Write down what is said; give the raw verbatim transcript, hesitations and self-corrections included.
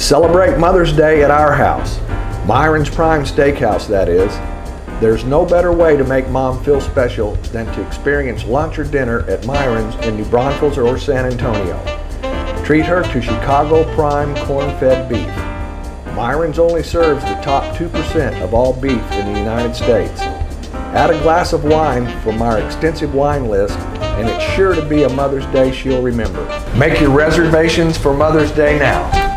Celebrate Mother's Day at our house, Myron's Prime Steakhouse, that is. There's no better way to make Mom feel special than to experience lunch or dinner at Myron's in New Braunfels or San Antonio. Treat her to Chicago Prime corn-fed beef. Myron's only serves the top two percent of all beef in the United States. Add a glass of wine from our extensive wine list, and it's sure to be a Mother's Day she'll remember. Make your reservations for Mother's Day now.